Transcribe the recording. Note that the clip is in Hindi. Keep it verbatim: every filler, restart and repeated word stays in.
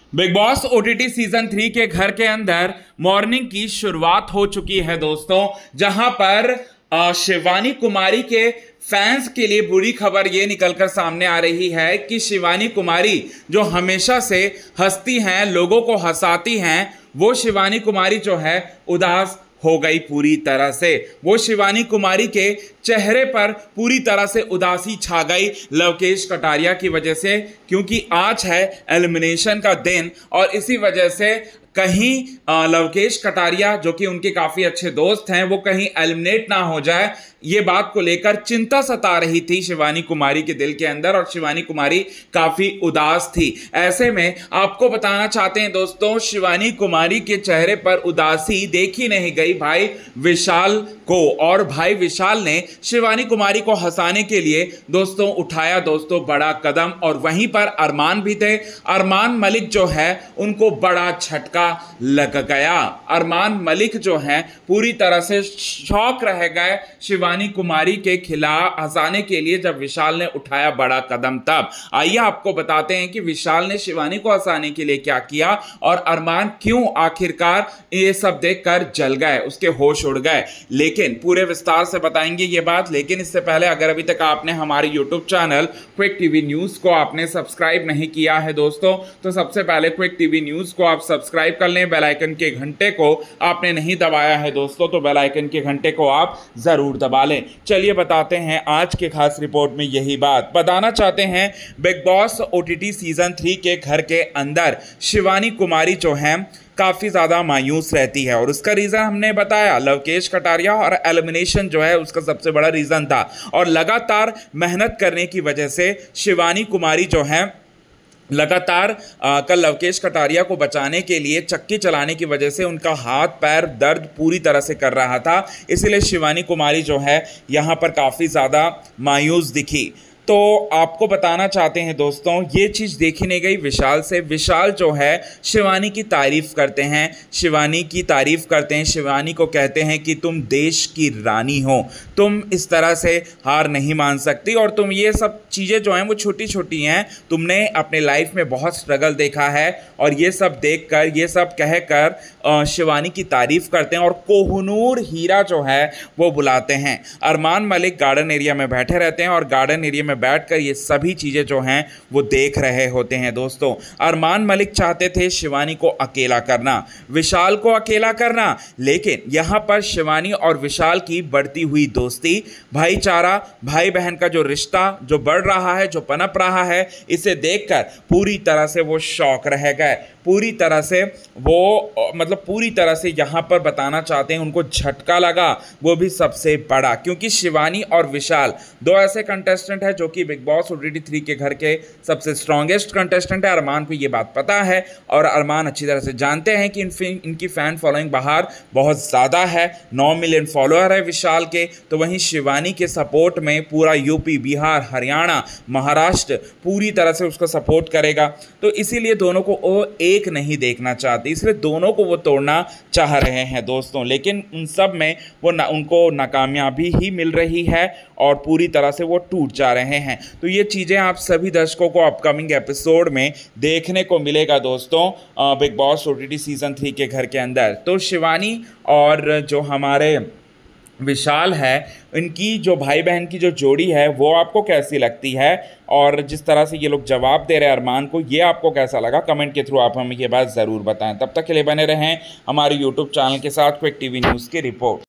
Big Boss OTT season three के घर के अंदर मॉर्निंग की शुरुआत हो चुकी है दोस्तों, जहां पर अ, शिवानी कुमारी के फैंस के लिए बुरी खबर ये निकलकर सामने आ रही है कि शिवानी कुमारी जो हमेशा से हंसती हैं, लोगों को हंसाती हैं, वो शिवानी कुमारी जो है उदास हो गई पूरी तरह से। वो शिवानी कुमारी के चेहरे पर पूरी तरह से उदासी छा गई लवकेश कटारिया की वजह से, क्योंकि आज है एलिमिनेशन का दिन और इसी वजह से कहीं लवकेश कटारिया जो कि उनके काफी अच्छे दोस्त हैं, वो कहीं एलिमिनेट ना हो जाए, ये बात को लेकर चिंता सता रही थी शिवानी कुमारी के दिल के अंदर और शिवानी कुमारी काफी उदास थी। ऐसे में आपको बताना चाहते हैं दोस्तों, शिवानी कुमारी के चेहरे पर उदासी देखी नहीं गई भाई विशाल को, और भाई विशाल ने शिवानी कुमारी को हंसाने के लिए दोस्तों उठाया दोस्तों बड़ा कदम, और वहीं पर अरमान भी थे। अरमान मलिक जो है उनको बड़ा झटका लग गया। अरमान मलिक जो है पूरी तरह से शॉक रह गए शिवानी कुमारी के खिलाफ हंसाने के लिए जब विशाल ने उठाया बड़ा कदम। तब आइए आपको बताते हैं कि विशाल ने शिवानी को हंसाने के लिए क्या किया और अरमान क्यों आखिरकार ये सब देखकर जल गए, उसके होश उड़ गए। लेकिन पूरे विस्तार से बताएंगे ये बात। लेकिन इससे पहले अगर अभी तक आपने हमारे YouTube channel quick TV news को आपने सब्सक्राइब नहीं किया है दोस्तों, तो सबसे पहले क्विक टीवी न्यूज को आप सब्सक्राइब कर लें। बेल आइकन के घंटे को आपने नहीं दबाया है दोस्तों, तो बेल आइकन के घंटे को आप जरूर दबा लें। चलिए बताते हैं आज के खास रिपोर्ट में यही बात बताना चाहते हैं। Bigg Boss OTT season three के घर के अंदर शिवानी कुमारी जो है काफ़ी ज़्यादा मायूस रहती है, और उसका रीज़न हमने बताया लवकेश कटारिया और एलिमिनेशन जो है उसका सबसे बड़ा रीज़न था। और लगातार मेहनत करने की वजह से शिवानी कुमारी जो है लगातार कल लवकेश कटारिया को बचाने के लिए चक्की चलाने की वजह से उनका हाथ पैर दर्द पूरी तरह से कर रहा था, इसलिए शिवानी कुमारी जो है यहाँ पर काफ़ी ज़्यादा मायूस दिखी। तो आपको बताना चाहते हैं दोस्तों, ये चीज़ देखी नहीं गई विशाल से। विशाल जो है शिवानी की तारीफ़ करते हैं, शिवानी की तारीफ़ करते हैं, शिवानी को कहते हैं कि तुम देश की रानी हो, तुम इस तरह से हार नहीं मान सकती, और तुम ये सब चीज़ें जो हैं वो छोटी छोटी हैं, तुमने अपने लाइफ में बहुत स्ट्रगल देखा है, और ये सब देखकर ये सब कहकर शिवानी की तारीफ़ करते हैं और कोहनूर हीरा जो है वो बुलाते हैं। अरमान मलिक गार्डन एरिया में बैठे रहते हैं और गार्डन एरिया में बैठकर ये सभी चीज़ें जो हैं वो देख रहे होते हैं दोस्तों। अरमान मलिक चाहते थे शिवानी को अकेला करना, विशाल को अकेला करना, लेकिन यहाँ पर शिवानी और विशाल की बढ़ती हुई दोस्ती, भाईचारा, भाई बहन का जो रिश्ता जो बढ़ रहा है, जो पनप रहा है, इसे देखकर पूरी तरह से वो शॉक रह गए। पूरी तरह से वो मतलब पूरी तरह से यहाँ पर बताना चाहते हैं उनको झटका लगा, वो भी सबसे बड़ा, क्योंकि शिवानी और विशाल दो ऐसे कंटेस्टेंट हैं जो कि बिग बॉस ओटीटी थ्री के घर के सबसे स्ट्रॉन्गेस्ट कंटेस्टेंट है। अरमान को ये बात पता है और अरमान अच्छी तरह से जानते हैं कि इन इनकी फ़ैन फॉलोइंग बाहर बहुत ज़्यादा है, नौ मिलियन फॉलोअर है विशाल के, तो वहीं शिवानी के सपोर्ट में पूरा यूपी, बिहार, हरियाणा, महाराष्ट्र पूरी तरह से उसको सपोर्ट करेगा। तो इसीलिए दोनों को वो एक नहीं देखना चाहते, इसलिए दोनों को वो तोड़ना चाह रहे हैं दोस्तों। लेकिन उन सब में वो ना उनको नाकामयाबी ही मिल रही है और पूरी तरह से वो टूट जा रहे हैं। तो ये चीज़ें आप सभी दर्शकों को अपकमिंग एपिसोड में देखने को मिलेगा दोस्तों Bigg Boss OTT season three के घर के अंदर। तो शिवानी और जो हमारे विशाल है, इनकी जो भाई बहन की जो जोड़ी है वो आपको कैसी लगती है, और जिस तरह से ये लोग जवाब दे रहे हैं अरमान को, ये आपको कैसा लगा? कमेंट के थ्रू आप हमें ये बात ज़रूर बताएं। तब तक के लिए बने रहें हमारे यूट्यूब चैनल के साथ क्विक टीवी न्यूज़ की रिपोर्ट।